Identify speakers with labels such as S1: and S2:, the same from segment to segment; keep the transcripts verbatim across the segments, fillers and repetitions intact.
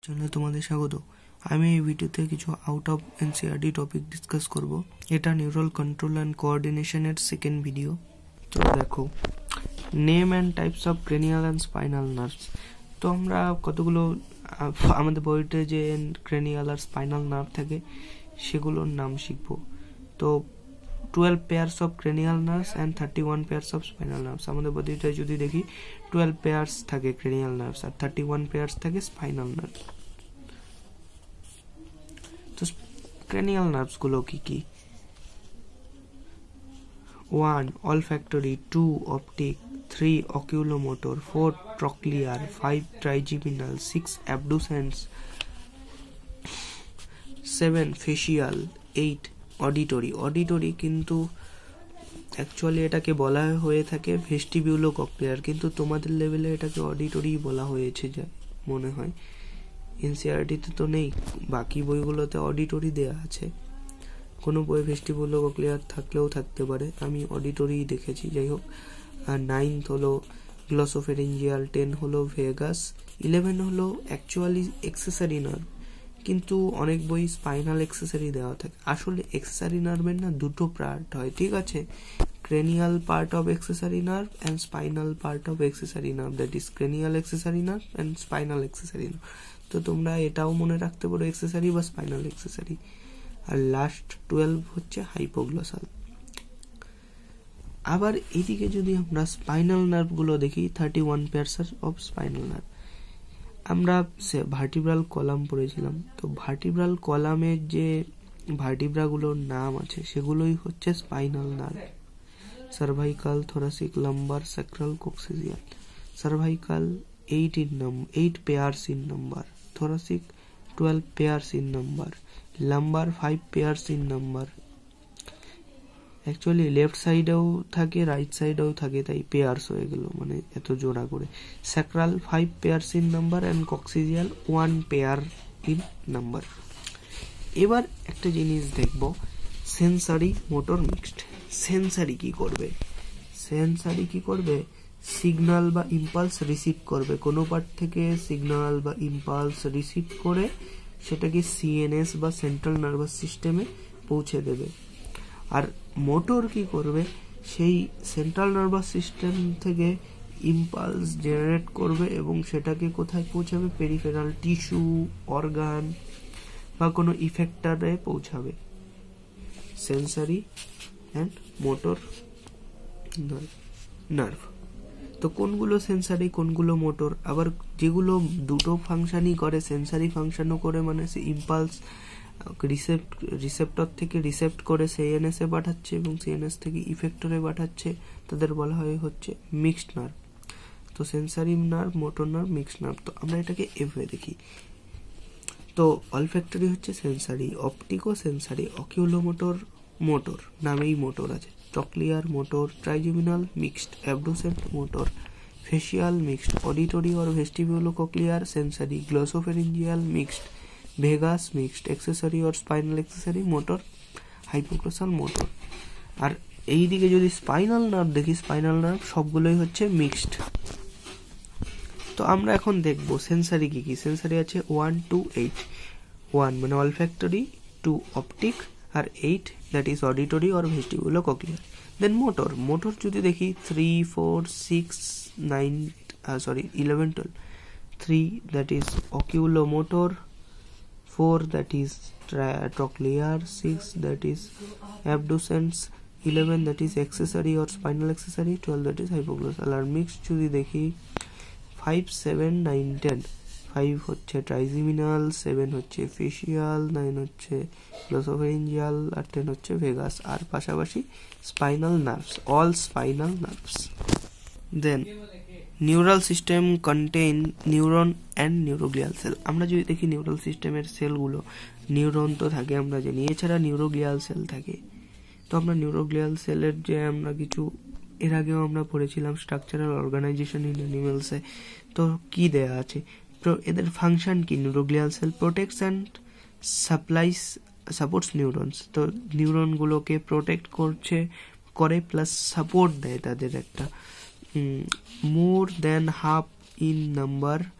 S1: চ্যানেলে তোমাদের স্বাগত। আমি এই ভিডিওতে কিছু out of NCERT topic discuss করব। এটা নিউরাল কন্ট্রোল অ্যান্ড কোঅর্ডিনেশনের সেকেন্ড ভিডিও। তো দেখো, name and types of cranial and spinal nerves. তো আমরা কতগুলো আমাদের বইতে যে ক্রেনিয়াল আর স্পাইনাল নার্ভ থাকে সেগুলোর নাম শিখব। তো twelve pairs of cranial nerves and thirty one pairs of spinal nerves. আমাদের বডিতে যদি দেখি টুয়েলভ পেয়ার্স থাকে ক্রেনিয়াল নার্ভস আর থার্টি ওয়ান পেয়ার্স থাকে স্পাইনাল নার্ভ। তো ক্রেনিয়াল নার্ভস গুলো কি কি? One olfactory, two optic, three oculomotor, four trochlear, five trigeminal, six abducens, seven facial, eight auditory. Auditory কিন্তু অ্যাকচুয়ালি এটাকে বলা হয়ে থাকে ভেস্টিবিউলো কক্লিয়ার, কিন্তু তোমাদের লেভেলে এটাকে অডিটরি বলা হয়েছে যা মনে হয়। এনসিইআরটিতে তো নেই, বাকি বইগুলোতে অডিটরি দেয়া আছে। কোনো বই ভেস্টিবিউলো কক্লিয়ার থাকলেও থাকতে পারে, আমি অডিটরি দেখেছি। যাই হোক, আর নাইনথ হলো গ্লসোফেরিঞ্জিয়াল, টেন হলো ভেগাস, ইলেভেন হলো অ্যাকচুয়ালি এক্সেসারি নার্ভ, কিন্তু অনেক বই স্পাইনাল এক্সেসারি দেওয়া থাকে। আসলে এক্সেসারি নার্ভের না দুটো পার্ট হয়, ঠিক আছে? Cranial part of accessory nerve and spinal part of accessory nerve, that is cranial accessory nerve and spinal accessory nerve. তো তোমরা এটাও মনে রাখতে পারো এক্সেসারি বা স্পাইনাল এক্সেসারি। আর লাস্ট টুয়েলভ হচ্ছে হাইপোগ্লসাল। আবার এদিকে যদি আমরা স্পাইনাল নার্ভ গুলো দেখি, thirty one pairs of spinal nerve. আমরা ভার্টিব্রাল কলাম পড়েছিলাম, তো ভার্টিব্রাল কলামের যে ভার্টিব্রাগুলোর নাম আছে সেগুলোই হচ্ছে spinal nerve. Cervical, thoracic, lumbar, sacral, coccygeal. Cervical eight in number, eight pairs in number. Thoracic twelve pairs in number. Lumbar five pairs in number. Actually left সাইডেও থাকে, রাইট সাইডেও থাকে, তাই পেয়ার্স হয়ে গেল, মানে এত জোড়া করে। Sacral five pairs in number and coccygeal one pair in number. এবার একটা জিনিস দেখব, সেন্সারি মোটর মিক্সড। সেন্সারি কি করবে? সেন্সারি কি করবে? সিগন্যাল বা ইম্পালস রিসিভ করবে। কোনো পার্ট থেকে সিগন্যাল বা ইম্পালস রিসিভ করে সেটাকে সিএনএস বা সেন্ট্রাল নার্ভাস সিস্টেমে পৌঁছে দেবে। আর মোটর কি করবে? সেই সেন্ট্রাল নার্ভাস সিস্টেম থেকে ইম্পালস জেনারেট করবে এবং সেটাকে কোথায় পৌঁছাবে? পেরিফেরাল টিস্যু, অর্গান বা কোনো ইফেক্টারে পৌঁছাবে। Sensory and motor nerve. তো কোনগুলো সেন্সারি, কোনগুলো মোটর? আবার যেগুলো দুটো ফাংশনই করে, সেন্সারি ফাংশনও করে, মানে সে ইম্পালস রিসেপ্ট রিসেপ্টর থেকে রিসেপ্ট করে সিএনএস এ পাঠাচ্ছে এবং সিএনএস থেকে ইফেক্টরে পাঠাচ্ছে, তাদের বলা হয় হচ্ছে মিক্সড নার্ভ। তো sensory nerve, motor nerve, mixed nerve. তো আমরা এটাকে এভাবে দেখি। তো অলফ্যাক্টরি হচ্ছে সেন্সারি, অপটিকো সেন্সারি, অকিউলোমোটর মোটর, নামেই মোটর আছে। Trochlear motor, trigeminal mixed, abducent motor, facial mixed, auditory और vestibulocochlear sensory, glossopharyngeal mixed, vagus mixed, accessory और spinal accessory motor, hypoglossal motor. আর এই দিকে যদি স্পাইনাল নার্ভ দেখি, স্পাইনাল নার্ভ সবগুলোই হচ্ছে মিক্সড। তো আমরা এখন দেখব সেন্সারি কি কি। সেন্সারি আছে ওয়ান টু এইট। ওয়ান মানে অলফ্যাক্টরি, টু অপটিক, আর এইট দ্যাট ইজ অডিটরি और vestibulocochlear. Then motor. Motor যদি দেখি three, four, six, nine, sorry eleven, twelve. Three that is oculomotor, four that is trochlear, six that is abducens, eleven that is accessory or spinal accessory, twelve that is hypoglossal। আর mixed যদি দেখি five, seven, nine, ten. Five হচ্ছে trigeminal, seven হচ্ছে facial, nine হচ্ছে glossopharyngeal, আর ten হচ্ছে vagus. আর পাশাপাশি spinal nerves, all spinal nerves. Then neural system contain neuron and neuroglial cell. আমরা যদি দেখি নিউরাল সিস্টেমের সেলগুলো, নিউরন তো থাকে আমরা জানি, এছাড়া নিউরোগ্লিয়াল সেল থাকে। তো আমরা নিউরোগ্লিয়াল সেলের যে আমরা কিছু এর আগেও আমরা পড়েছিলাম স্ট্রাকচারাল অর্গানাইজেশন ইন অ্যানিমেলসে, তো কি দেয়া আছে? তো এদের ফাংশন কি? Neuroglial cell protects and supplies supports neurons. তো নিউরনগুলোকে প্রোটেক্ট করছে, করে প্লাস সাপোর্ট দেয় তাদের একটা। More than half in number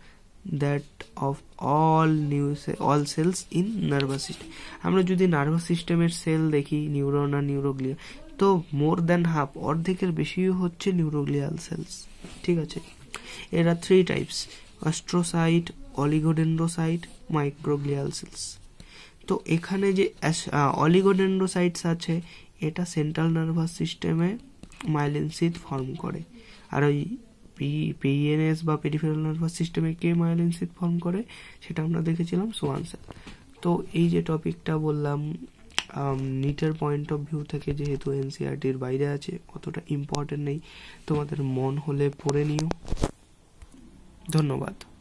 S1: that of all new all cells in nervous system. আমরা যদি নার্ভাস সিস্টেমের সেল দেখি, নিউরন আর নিউরোগ্লিয়া, তো মোর দ্যান হাফ, অর্ধেকের বেশি হচ্ছে নিউরোগ্লিয়াল সেলস। ঠিক আছে, এরা three types: astrocyte, oligodendrocyte, microglial cells. তো এখানে যে অলিগোডেন্ড্রোসাইটস আছে, এটা সেন্ট্রাল নার্ভাস সিস্টেমে মাইলিন সিথ ফর্ম করে। আর ওই পি পিএনএস বা পেরিফেরাল নার্ভাস সিস্টেমে কে মাইলিন সিথ ফর্ম করে, সেটা আমরা দেখেছিলাম সোয়ান সেল। তো এই যে টপিকটা বললাম, নিটের পয়েন্ট অফ ভিউ থেকে যেহেতু এনসিআরটির বাইরে আছে, অতটা ইম্পর্টেন্ট নেই, তোমাদের মন হলে পড়ে নিও। ধন্যবাদ।